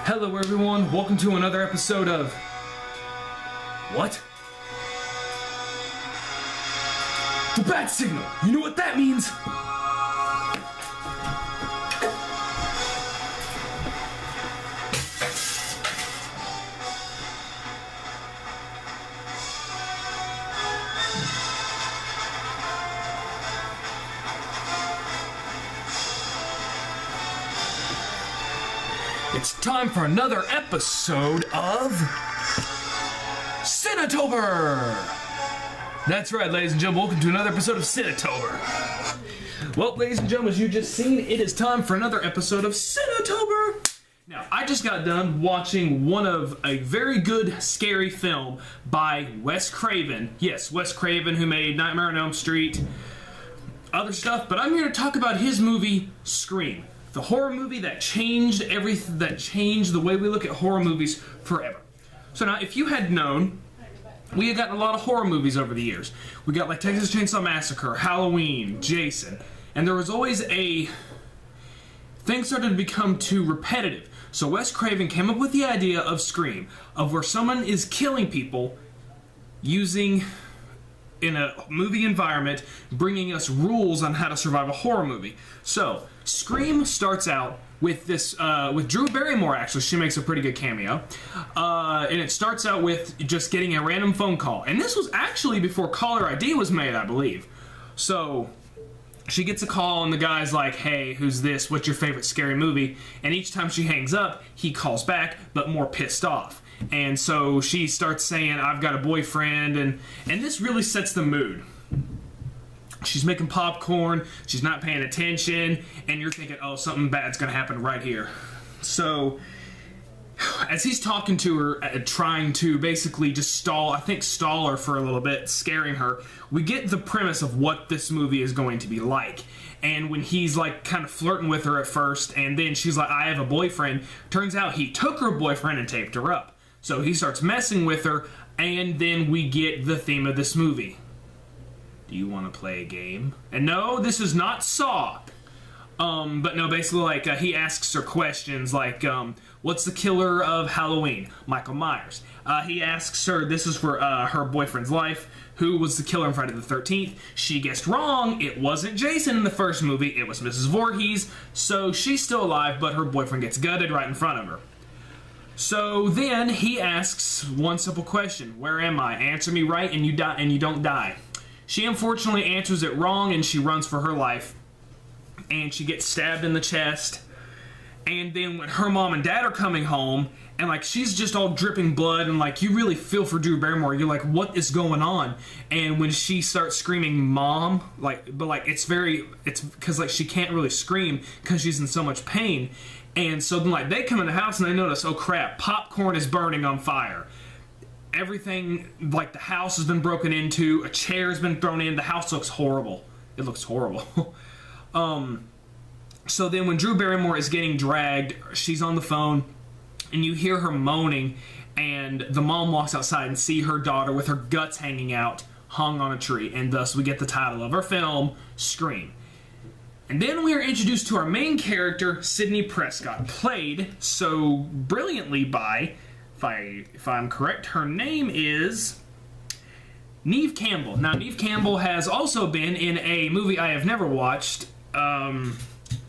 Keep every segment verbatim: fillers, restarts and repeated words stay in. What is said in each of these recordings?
Hello everyone, welcome to another episode of... What? The bat signal! You know what that means? It's time for another episode of Cinetober! That's right, ladies and gentlemen, welcome to another episode of Cinetober. Well, ladies and gentlemen, as you just seen, it is time for another episode of Cinetober! Now, I just got done watching one of a very good, scary film by Wes Craven. Yes, Wes Craven, who made Nightmare on Elm Street, other stuff, but I'm here to talk about his movie, Scream. The horror movie that changed everything, that changed the way we look at horror movies forever. So now, if you had known, we had gotten a lot of horror movies over the years. We got like Texas Chainsaw Massacre, Halloween, Jason, and there was always a... Things started to become too repetitive. So Wes Craven came up with the idea of Scream, of where someone is killing people using... in a movie environment, bringing us rules on how to survive a horror movie. So, Scream starts out with this, uh, with Drew Barrymore, actually. She makes a pretty good cameo. Uh, and it starts out with just getting a random phone call. And this was actually before caller I D was made, I believe. So, she gets a call and the guy's like, hey, who's this? What's your favorite scary movie? And each time she hangs up, he calls back, but more pissed off. And so she starts saying, I've got a boyfriend, and, and this really sets the mood. She's making popcorn, she's not paying attention, and you're thinking, oh, something bad's gonna happen right here. So, as he's talking to her, uh, trying to basically just stall, I think stall her for a little bit, scaring her, we get the premise of what this movie is going to be like. And when he's like kind of flirting with her at first, and then she's like, I have a boyfriend, turns out he took her boyfriend and taped her up. So he starts messing with her, and then we get the theme of this movie. Do you want to play a game? And no, this is not Saw. Um, but no, basically, like, uh, he asks her questions like, um, what's the killer of Halloween? Michael Myers. Uh, he asks her, this is for uh, her boyfriend's life, who was the killer on Friday the thirteenth? She guessed wrong. It wasn't Jason in the first movie. It was Missus Voorhees. So she's still alive, but her boyfriend gets gutted right in front of her. So then he asks one simple question: where am I? Answer me right and you die and you don't die. She unfortunately answers it wrong and she runs for her life. And she gets stabbed in the chest. And then when her mom and dad are coming home, and like she's just all dripping blood, and like you really feel for Drew Barrymore. You're like, what is going on? And when she starts screaming mom, like, but like it's very, it's because like she can't really scream because she's in so much pain. And so then, like, they come in the house and they notice, oh crap, popcorn is burning on fire. Everything, like, the house has been broken into, a chair has been thrown in, the house looks horrible. It looks horrible. um, so then when Drew Barrymore is getting dragged, she's on the phone, and you hear her moaning, and the mom walks outside and see her daughter with her guts hanging out, hung on a tree, and thus we get the title of our film, Scream. And then we are introduced to our main character, Sidney Prescott, played so brilliantly by, if, I, if I'm correct, her name is Neve Campbell. Now, Neve Campbell has also been in a movie I have never watched. Um,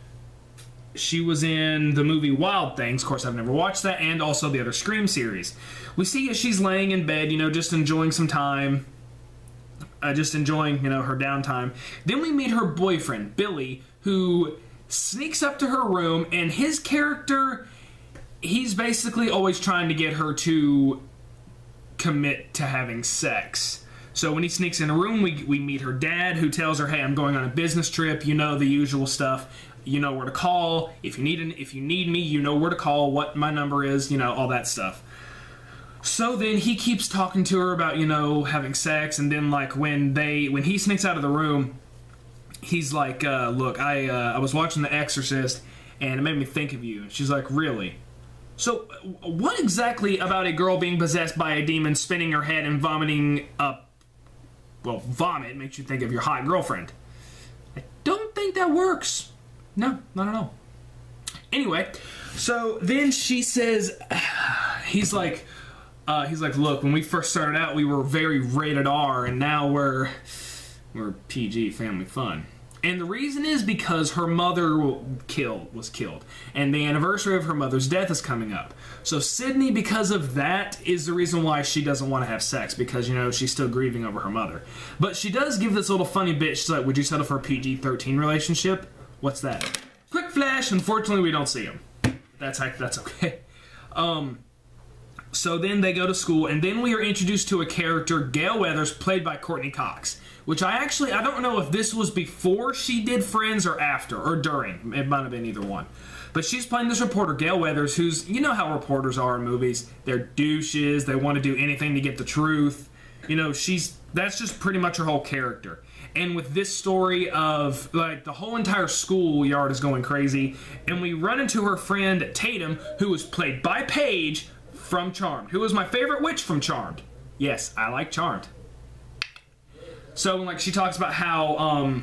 she was in the movie Wild Things. Of course, I've never watched that, and also the other Scream series. We see as she's laying in bed, you know, just enjoying some time. Uh, just enjoying, you know, her downtime. Then we meet her boyfriend, Billy, who sneaks up to her room, and his character, he's basically always trying to get her to commit to having sex. So when he sneaks in a room, we, we meet her dad, who tells her, hey, I'm going on a business trip, you know, the usual stuff. You know where to call. If you need an, if you need me, you know where to call, what my number is, you know, all that stuff. So then he keeps talking to her about, you know, having sex, and then like when they when he sneaks out of the room, he's like, uh, look, I uh, I was watching The Exorcist, and it made me think of you. And she's like, really? So what exactly about a girl being possessed by a demon, spinning her head and vomiting up, well, vomit makes you think of your hot girlfriend? I don't think that works. No, not at all. Anyway, So then she says, he's like, uh, he's like, look, when we first started out, we were very rated R, and now we're we're P G, family fun. And the reason is because her mother killed was killed, and the anniversary of her mother's death is coming up. So Sydney, because of that, is the reason why she doesn't want to have sex, because, you know, she's still grieving over her mother. But she does give this little funny bit. She's like, would you settle for a P G thirteen relationship? What's that? Quick flash. Unfortunately, we don't see him. That's that's okay. Um, so then they go to school, and then we are introduced to a character, Gale Weathers, played by Courtney Cox. Which I actually, I don't know if this was before she did Friends or after, or during. It might have been either one. But she's playing this reporter, Gale Weathers, who's, you know how reporters are in movies. They're douches. They want to do anything to get the truth. You know, she's, that's just pretty much her whole character. And with this story of, like, the whole entire schoolyard is going crazy, and we run into her friend Tatum, who was played by Paige from Charmed, who was my favorite witch from Charmed. Yes, I like Charmed. So, like, she talks about how um,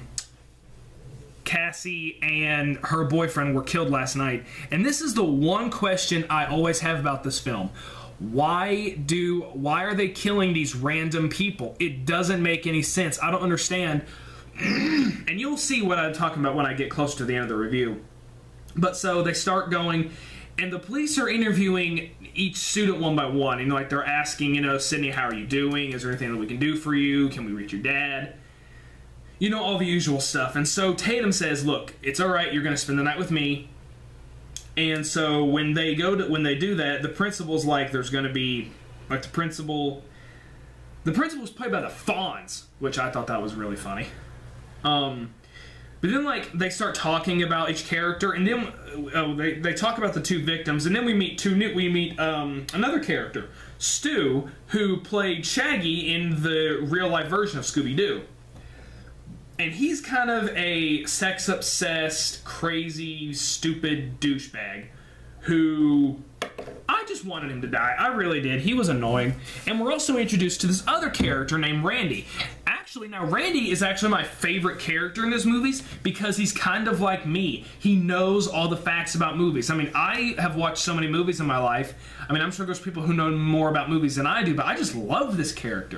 Cassie and her boyfriend were killed last night. And this is the one question I always have about this film. Why do, why are they killing these random people? It doesn't make any sense. I don't understand. And you'll see what I'm talking about when I get closer to the end of the review. But so they start going, and the police are interviewing each student one by one, and like they're asking, you know, Sydney, how are you doing? Is there anything that we can do for you? Can we reach your dad? You know, all the usual stuff. And so Tatum says, look, it's all right, you're going to spend the night with me. And so when they go to, when they do that, the principal's like, there's going to be, like the principal, the principal's played by the Fonz, which I thought that was really funny. Um... But then, like, they start talking about each character, and then uh, they, they talk about the two victims, and then we meet two new, we meet um, another character, Stu, who played Shaggy in the real-life version of Scooby-Doo. And he's kind of a sex-obsessed, crazy, stupid douchebag who... I just wanted him to die. I really did. He was annoying. And we're also introduced to this other character named Randy. Actually, now, Randy is actually my favorite character in this movies because he's kind of like me. He knows all the facts about movies. I mean, I have watched so many movies in my life. I mean, I'm sure there's people who know more about movies than I do, but I just love this character.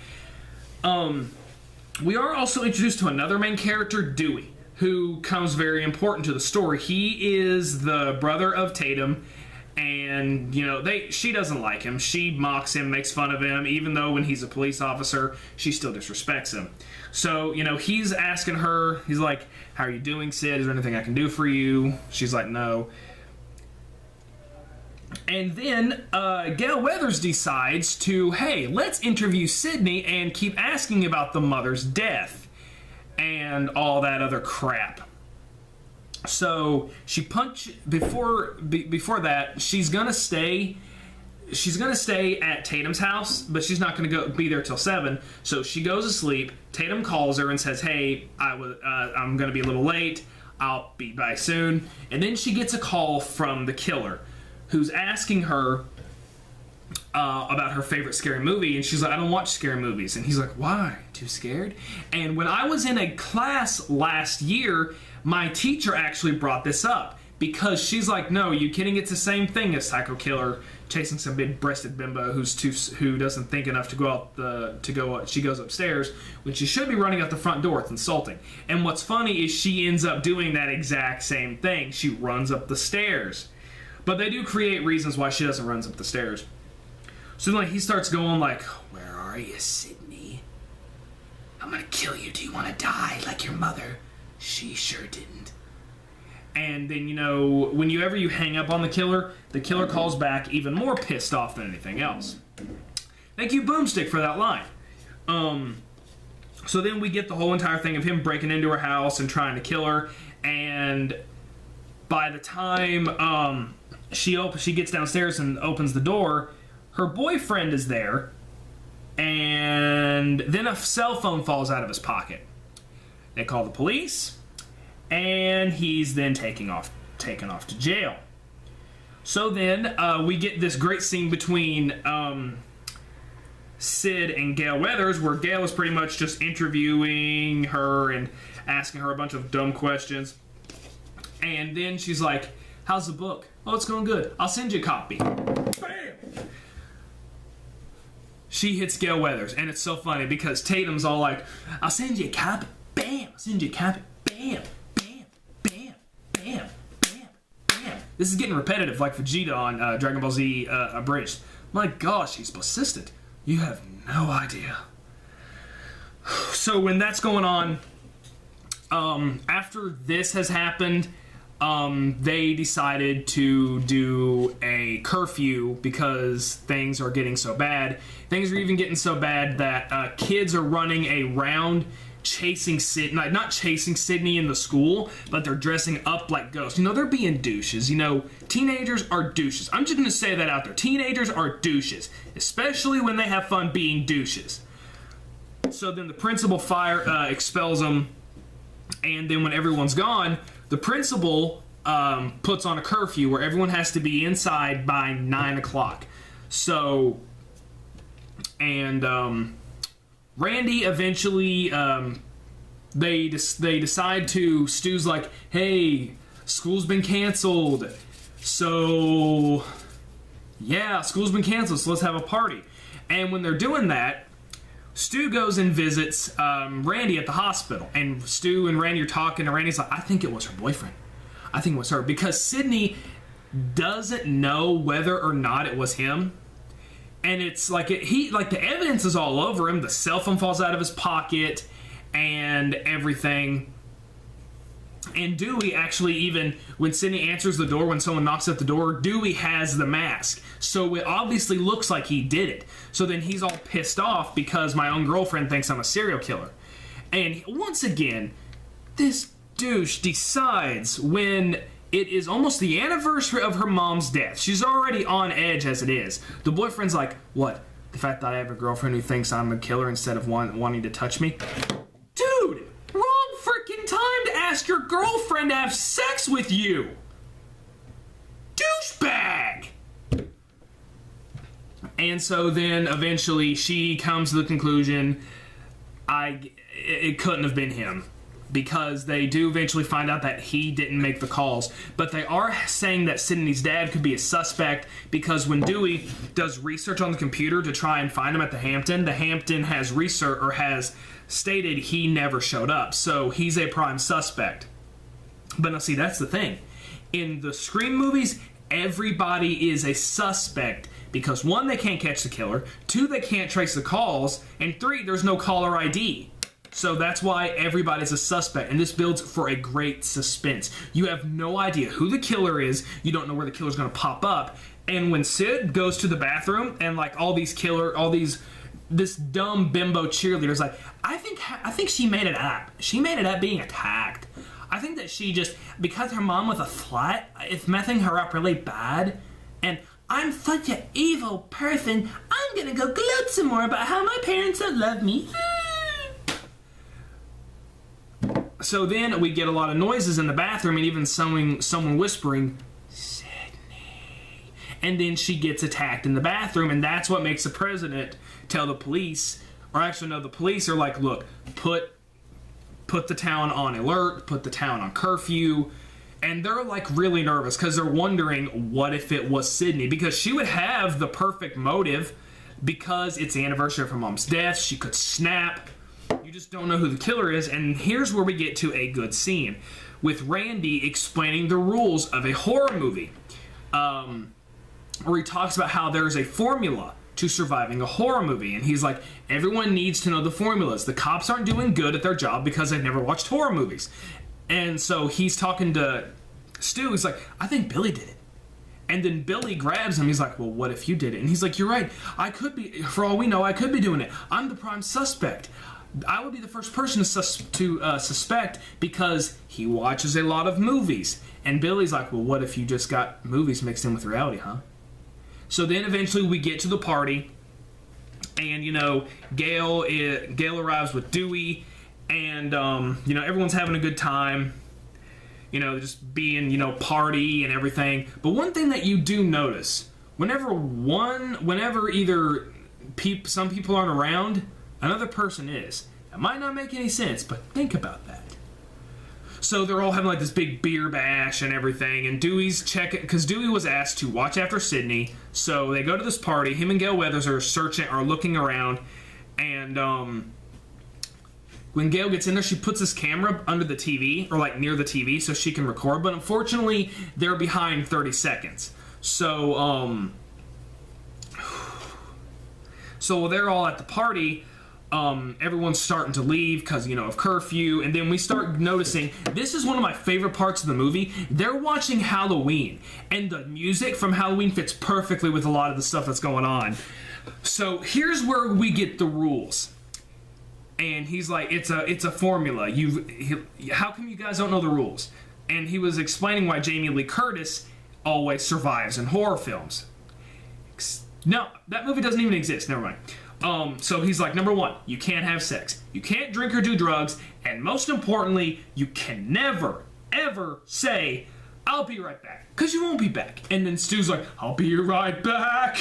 Um, we are also introduced to another main character, Dewey, who comes very important to the story. He is the brother of Tatum. And, you know, they she doesn't like him. She mocks him, makes fun of him, even though when he's a police officer, she still disrespects him. So, you know, he's asking her, he's like, how are you doing, Sid? Is there anything I can do for you? She's like, no. And then uh, Gale Weathers decides to, hey, let's interview Sydney and keep asking about the mother's death and all that other crap. So she punch before be, before that she's gonna stay she's gonna stay at Tatum's house, but she's not gonna go be there till seven. So she goes to sleep. Tatum calls her and says, "Hey, I was uh, I'm gonna be a little late. I'll be by soon." And then she gets a call from the killer, who's asking her uh, about her favorite scary movie, and she's like, "I don't watch scary movies." And he's like, "Why? Too scared?" And when I was in a class last year, my teacher actually brought this up because she's like, "No, you kidding? It's the same thing as Psycho Killer chasing some big-breasted bimbo who's too who doesn't think enough to go out the to go. She goes upstairs when she should be running out the front door. It's insulting." And what's funny is she ends up doing that exact same thing. She runs up the stairs, but they do create reasons why she doesn't run up the stairs. So then, like, he starts going like, "Where are you, Sydney? I'm gonna kill you. Do you want to die like your mother? She sure didn't." And then, you know, whenever you hang up on the killer, the killer calls back even more pissed off than anything else. Thank you, Boomstick, for that line. Um, so then we get the whole entire thing of him breaking into her house and trying to kill her. And by the time um, she op she gets downstairs and opens the door, her boyfriend is there. And then a cell phone falls out of his pocket. They call the police, and he's then taken off, taken off to jail. So then uh, we get this great scene between um, Sid and Gale Weathers, where Gale is pretty much just interviewing her and asking her a bunch of dumb questions. And then she's like, How's the book? Oh, it's going good. I'll send you a copy. Bam! She hits Gail Weathers, and it's so funny because Tatum's all like, I'll send you a copy. Bam! I'll send you a copy. Bam! Bam! Bam! Bam! Bam! Bam! This is getting repetitive like Vegeta on uh, Dragon Ball Z uh, Abridged. My gosh, he's persistent. You have no idea. So when that's going on, um, after this has happened, um, they decided to do a curfew because things are getting so bad. Things are even getting so bad that uh, kids are running a round chasing Sydney, not chasing Sydney in the school, but they're dressing up like ghosts. You know, they're being douches. You know, teenagers are douches. I'm just going to say that out there. Teenagers are douches, especially when they have fun being douches. So then the principal fire uh, expels them, and then when everyone's gone, the principal um, puts on a curfew where everyone has to be inside by nine o'clock. So, and um, Randy eventually, um, they they decide to, Stu's like, hey, school's been canceled. So, yeah, school's been canceled, so let's have a party. And when they're doing that, Stu goes and visits um, Randy at the hospital. And Stu and Randy are talking, and Randy's like, I think it was her boyfriend. I think it was her. Because Sydney doesn't know whether or not it was him. And it's like, it, he, like the evidence is all over him. The cell phone falls out of his pocket and everything. And Dewey actually, even when Sydney answers the door, when someone knocks at the door, Dewey has the mask. So it obviously looks like he did it. So then he's all pissed off because my own girlfriend thinks I'm a serial killer. And once again, this douche decides when it is almost the anniversary of her mom's death. She's already on edge as it is. The boyfriend's like, what? The fact that I have a girlfriend who thinks I'm a killer instead of want, wanting to touch me? Dude! Wrong freaking time to ask your girlfriend to have sex with you! Douchebag! And so then eventually she comes to the conclusion I it couldn't have been him, because they do eventually find out that he didn't make the calls. But they are saying that Sydney's dad could be a suspect because when Dewey does research on the computer to try and find him at the Hampton, the Hampton has research or has stated he never showed up. So he's a prime suspect. But now see, that's the thing. In the Scream movies, everybody is a suspect because one, they can't catch the killer, two, they can't trace the calls, and three, there's no caller I D. So that's why everybody's a suspect, and this builds for a great suspense. You have no idea who the killer is, you don't know where the killer's gonna pop up, and when Sid goes to the bathroom and like all these killer, all these, this dumb bimbo cheerleader's like, I think, I think she made it up. She made it up being attacked. I think that she just, because her mom was a slut, it's messing her up really bad, and I'm such an evil person, I'm gonna go gloat some more about how my parents don't love me. So then we get a lot of noises in the bathroom and even someone, someone whispering, Sydney. And then she gets attacked in the bathroom, and that's what makes the president tell the police, or actually no, the police are like, look, put, put the town on alert, put the town on curfew. And they're like really nervous because they're wondering what if it was Sydney, because she would have the perfect motive because it's the anniversary of her mom's death. She could snap. You just don't know who the killer is. And here's where we get to a good scene with Randy explaining the rules of a horror movie, um, where he talks about how there's a formula to surviving a horror movie. And he's like, everyone needs to know the formulas. The cops aren't doing good at their job because they've never watched horror movies. And so he's talking to Stu. He's like, I think Billy did it. And then Billy grabs him. He's like, well, what if you did it? And he's like, you're right. I could be, for all we know, I could be doing it. I'm the prime suspect. I would be the first person to, sus to uh, suspect because he watches a lot of movies. And Billy's like, well, what if you just got movies mixed in with reality, huh? So then eventually we get to the party. And, you know, Gail, is, Gail arrives with Dewey. And, um, you know, everyone's having a good time, you know, just being, you know, party and everything. But one thing that you do notice, whenever one, whenever either peop, some people aren't around, another person is. It might not make any sense, but think about that. So they're all having like this big beer bash and everything, and Dewey's checking, because Dewey was asked to watch after Sydney. So they go to this party. Him and Gale Weathers are searching, are looking around, and um, when Gale gets in there, she puts this camera under the T V, or like near the T V, so she can record. But unfortunately, they're behind thirty seconds. So um, so while they're all at the party, Um, everyone's starting to leave because, you know, of curfew, and then we start noticing, this is one of my favorite parts of the movie, they're watching Halloween, and the music from Halloween fits perfectly with a lot of the stuff that's going on. So here's where we get the rules. And he's like, it's a it's a formula. You, how come you guys don't know the rules? And he was explaining why Jamie Lee Curtis always survives in horror films. No, that movie doesn't even exist. Never mind. Um, so he's like, number one, you can't have sex. You can't drink or do drugs. And most importantly, you can never, ever say, I'll be right back. Because you won't be back. And then Stu's like, I'll be right back.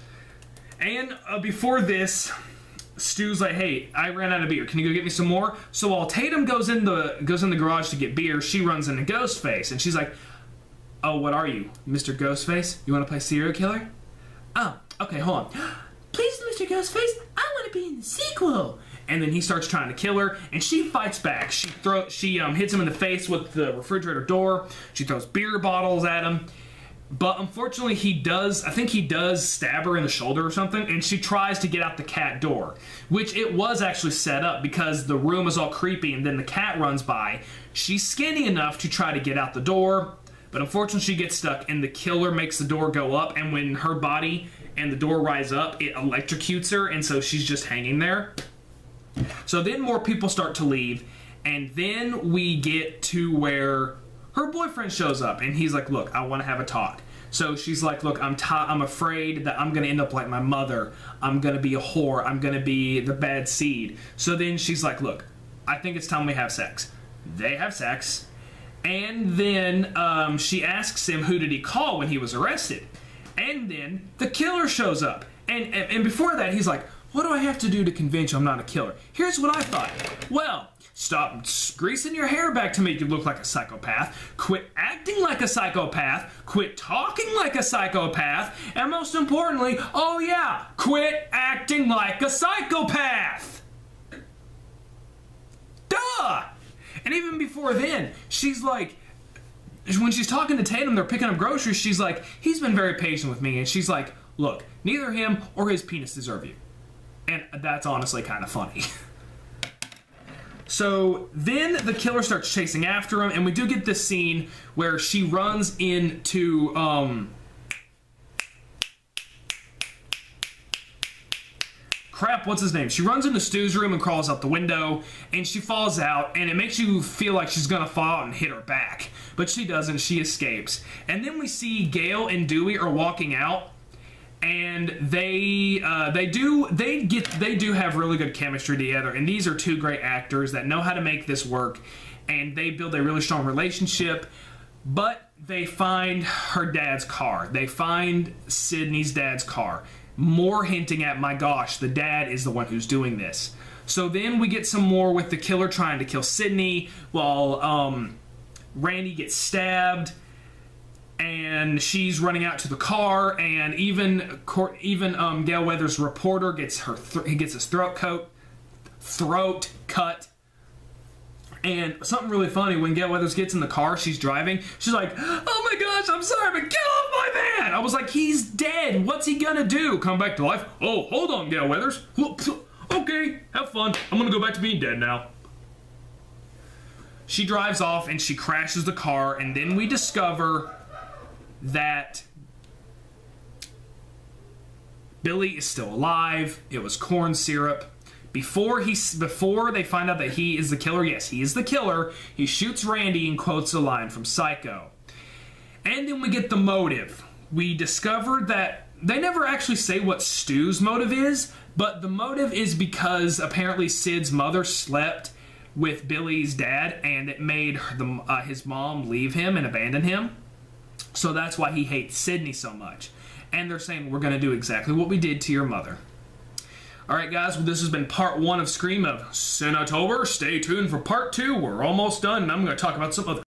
And uh, before this, Stu's like, hey, I ran out of beer. Can you go get me some more? So while Tatum goes in the goes in the garage to get beer, she runs into Ghostface. And she's like, oh, what are you, Mister Ghostface? You want to play serial killer? Oh, okay, hold on. Please, Mister Ghostface, I want to be in the sequel. And then he starts trying to kill her, and she fights back. She throw, she um, hits him in the face with the refrigerator door. She throws beer bottles at him. But unfortunately, he does, I think he does stab her in the shoulder or something, and she tries to get out the cat door, which it was actually set up because the room is all creepy, and then the cat runs by. She's skinny enough to try to get out the door, but unfortunately she gets stuck, and the killer makes the door go up, and when her body and the door rise up, it electrocutes her, and so she's just hanging there. So then more people start to leave, and then we get to where her boyfriend shows up, and he's like, look, I want to have a talk. So she's like, look, I'm t I'm afraid that I'm going to end up like my mother. I'm going to be a whore. I'm going to be the bad seed. So then she's like, look, I think it's time we have sex. They have sex. And then um, she asks him who did he call when he was arrested. And then the killer shows up. And, and, and before that, he's like, what do I have to do to convince you I'm not a killer? Here's what I thought. Well, stop greasing your hair back to make you look like a psychopath. Quit acting like a psychopath. Quit talking like a psychopath. And most importantly, oh yeah, quit acting like a psychopath. Duh! And even before then, she's like, when she's talking to Tatum, they're picking up groceries, she's like, he's been very patient with me. And she's like, look, neither him or his penis deserve you. And that's honestly kind of funny. So then the killer starts chasing after him, and we do get this scene where she runs into, um... crap, what's his name? She runs into Stu's room and crawls out the window, and she falls out, and it makes you feel like she's gonna fall out and hit her back. But she doesn't, she escapes. And then we see Gale and Dewey are walking out, and they uh, they do they get they do have really good chemistry together, and these are two great actors that know how to make this work, and they build a really strong relationship. But they find her dad's car. They find Sydney's dad's car. More hinting at, my gosh, the dad is the one who's doing this. So then we get some more with the killer trying to kill Sydney while um, Randy gets stabbed, and she's running out to the car, and even even um, Gale Weathers' reporter gets her th he gets his throat coat throat cut. And something really funny, when Gale Weathers gets in the car, she's driving, she's like, oh my gosh, I'm sorry, but get off my van! I was like, he's dead, what's he gonna do? Come back to life? Oh, hold on, Gale Weathers. Okay, have fun. I'm gonna go back to being dead now. She drives off and she crashes the car, and then we discover that Billy is still alive. It was corn syrup. Before he, before they find out that he is the killer, yes, he is the killer, he shoots Randy and quotes a line from Psycho. And then we get the motive. We discovered that they never actually say what Stu's motive is, but the motive is because apparently Sid's mother slept with Billy's dad, and it made the, uh, his mom leave him and abandon him. So that's why he hates Sydney so much. And they're saying, we're going to do exactly what we did to your mother. Alright guys, well, this has been part one of Scream of Cinetober. Stay tuned for part two. We're almost done, and I'm going to talk about some other